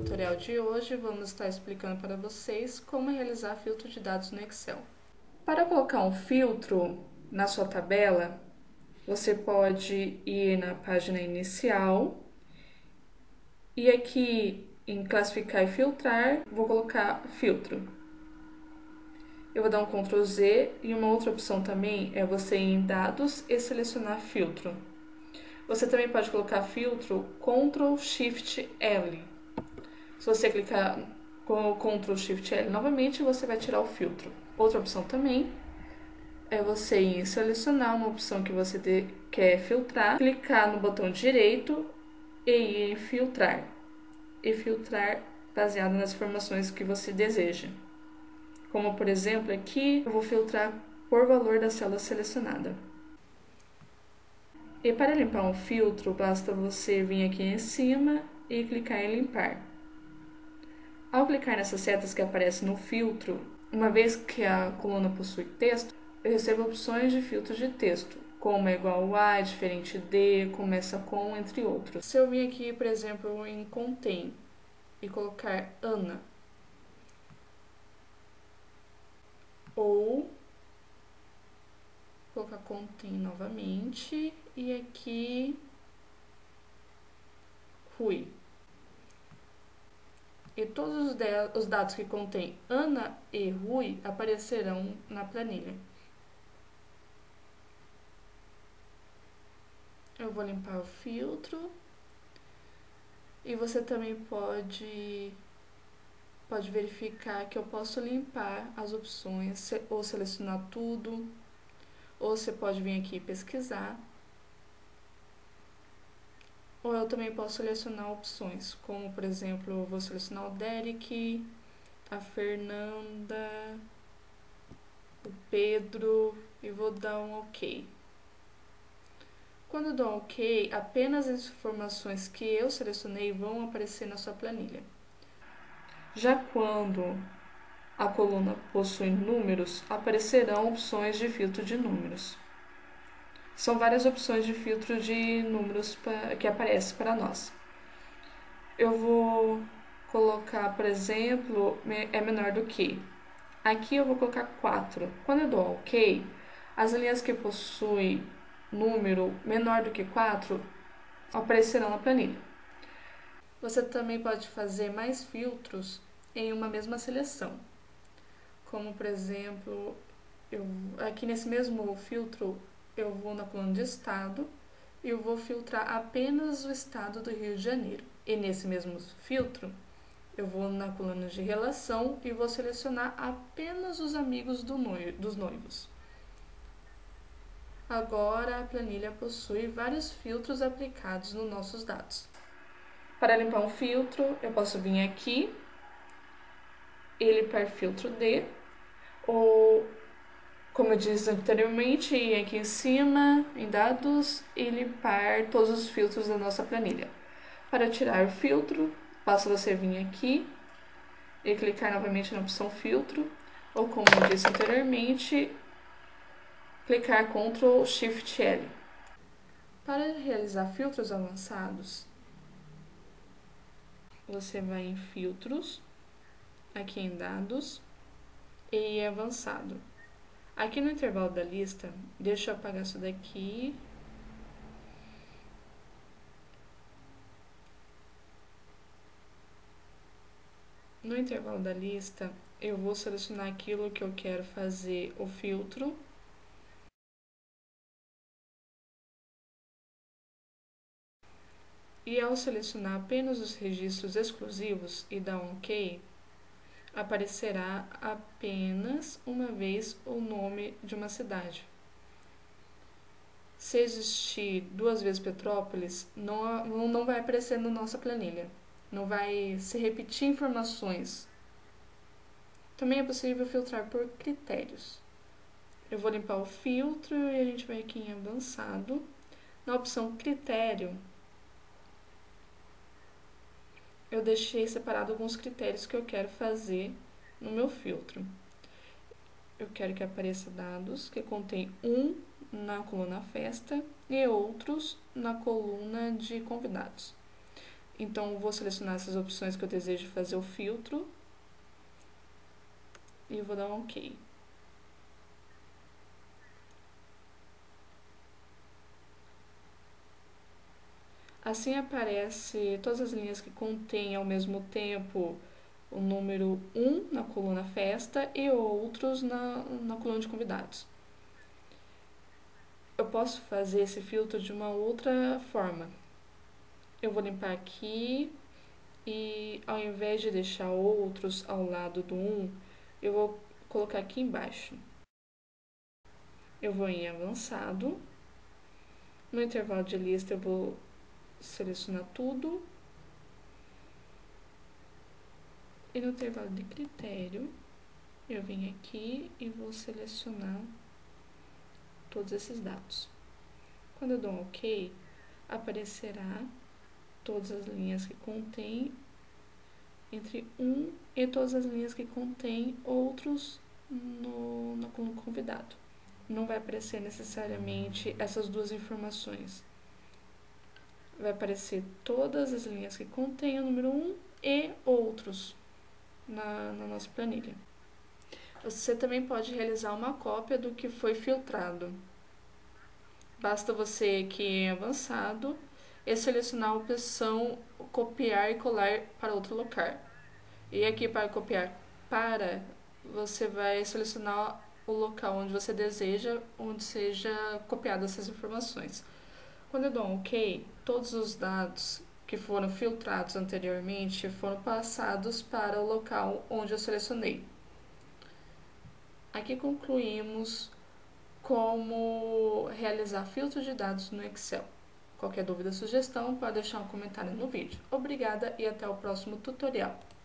tutorial de hoje vamos estar explicando para vocês como realizar filtro de dados no Excel. Para colocar um filtro na sua tabela, você pode ir na página inicial e aqui em classificar e filtrar, vou colocar filtro. Eu vou dar um Ctrl Z e uma outra opção também é você ir em dados e selecionar filtro. Você também pode colocar filtro Ctrl Shift L. Se você clicar com o Ctrl Shift L novamente, você vai tirar o filtro. Outra opção também é você ir em selecionar uma opção que você quer filtrar, clicar no botão direito e ir em filtrar. E filtrar baseado nas informações que você deseja. Como por exemplo, aqui eu vou filtrar por valor da célula selecionada. E para limpar um filtro, basta você vir aqui em cima e clicar em limpar. Ao clicar nessas setas que aparecem no filtro, uma vez que a coluna possui texto, eu recebo opções de filtro de texto, como é igual a, diferente de, começa com, entre outros. Se eu vir aqui, por exemplo, em contém e colocar Ana, ou colocar contém novamente e aqui Rui. E todos os dados que contém Ana e Rui aparecerão na planilha. Eu vou limpar o filtro. E você também pode verificar que eu posso limpar as opções, ou selecionar tudo, ou você pode vir aqui e pesquisar. Ou eu também posso selecionar opções, como por exemplo, eu vou selecionar o Derek, a Fernanda, o Pedro e vou dar um OK. Quando eu dou um OK, apenas as informações que eu selecionei vão aparecer na sua planilha. Já quando a coluna possui números, aparecerão opções de filtro de números. São várias opções de filtro de números que aparecem para nós. Eu vou colocar, por exemplo, é menor do que. Aqui eu vou colocar 4. Quando eu dou OK, as linhas que possuem número menor do que 4 aparecerão na planilha. Você também pode fazer mais filtros em uma mesma seleção. Como, por exemplo, aqui nesse mesmo filtro, eu vou na coluna de estado e eu vou filtrar apenas o estado do Rio de Janeiro. E nesse mesmo filtro, eu vou na coluna de relação e vou selecionar apenas os amigos dos noivos. Agora, a planilha possui vários filtros aplicados nos nossos dados. Para limpar um filtro, eu posso vir aqui e limpar filtro de, ou, como eu disse anteriormente, ir aqui em cima, em dados, e limpar todos os filtros da nossa planilha. Para tirar o filtro, basta você vir aqui e clicar novamente na opção filtro, ou como eu disse anteriormente, clicar Ctrl Shift L. Para realizar filtros avançados, você vai em filtros, aqui em dados e em avançado. Aqui no intervalo da lista, deixa eu apagar isso daqui. No intervalo da lista, eu vou selecionar aquilo que eu quero fazer o filtro. E ao selecionar apenas os registros exclusivos e dar um OK, aparecerá apenas uma vez o nome de uma cidade. Se existir 2 vezes Petrópolis, não vai aparecer na nossa planilha. Não vai se repetir informações. Também é possível filtrar por critérios. Eu vou limpar o filtro e a gente vai aqui em avançado. Na opção critério, eu deixei separado alguns critérios que eu quero fazer no meu filtro. Eu quero que apareça dados que contém um na coluna festa e outros na coluna de convidados. Então, eu vou selecionar essas opções que eu desejo fazer o filtro e eu vou dar um OK. Assim aparece todas as linhas que contêm ao mesmo tempo o número 1 na coluna festa e outros na coluna de convidados. Eu posso fazer esse filtro de uma outra forma. Eu vou limpar aqui e ao invés de deixar outros ao lado do 1, eu vou colocar aqui embaixo. Eu vou em avançado. No intervalo de lista eu vou selecionar tudo. E no intervalo de critério, eu venho aqui e vou selecionar todos esses dados. Quando eu dou um OK, aparecerá todas as linhas que contêm entre 1 e todas as linhas que contêm outros na coluna convidado. Não vai aparecer necessariamente essas duas informações. Vai aparecer todas as linhas que contêm o número 1 e outros na nossa planilha. Você também pode realizar uma cópia do que foi filtrado. Basta você aqui em avançado e selecionar a opção copiar e colar para outro lugar. E aqui para copiar para, você vai selecionar o local onde você deseja, onde seja copiadas essas informações. Quando eu dou um OK, todos os dados que foram filtrados anteriormente foram passados para o local onde eu selecionei. Aqui concluímos como realizar filtro de dados no Excel. Qualquer dúvida ou sugestão, pode deixar um comentário no vídeo. Obrigada e até o próximo tutorial.